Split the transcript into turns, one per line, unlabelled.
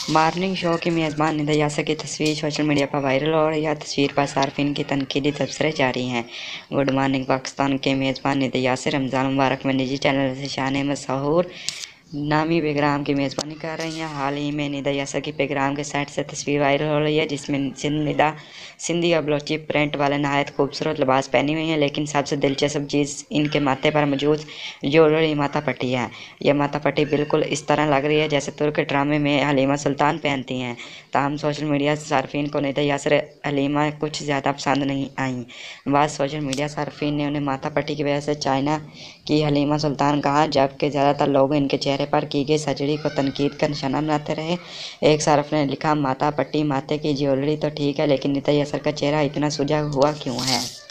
Morning show की मेज़बान निदा यासर की तस्वीर सोशल मीडिया पर वायरल और यह तस्वीर पर सार्फिन की तनकीदी तबसरे जारी हैं। गुड मॉर्निंग पाकिस्तान के मेज़बान निदा यासर रमज़ान मुबारक में निजी चैनल से शान मशहूर नामी प्रोग्राम की मेज़बानी कर रही हैं। हाल ही में निदा यासर की प्रोग्राम के सेट से तस्वीर वायरल हो रही है, जिसमें निदा सिंधी और बलोची प्रिंट वाले नहायत खूबसूरत लिबास पहनी हुई हैं। लेकिन सबसे दिलचस्प चीज़ इनके माथे पर मौजूद ज्वेलरी माथा पट्टी है। यह माथा पट्टी बिल्कुल इस तरह लग रही है जैसे तुर्क ड्रामे में हलीमा सुल्तान पहनती हैं। ताहम सोशल मीडिया सार्फिन को निदा यासर हलीमा कुछ ज़्यादा पसंद नहीं आई। बाद सोशल मीडिया सार्फिन ने उन्हें माथा पट्टी की वजह से चाइना की हलीमा सुल्तान कहा, जबकि ज़्यादातर लोग इनके चेहरे पर की गई सर्जरी को तनकीद का निशाना बनाते रहे। एक सार्फ ने लिखा, माथा पट्टी माथे की ज्वेलरी तो ठीक है, लेकिन निदा यासर का चेहरा इतना सुजा हुआ क्यों है।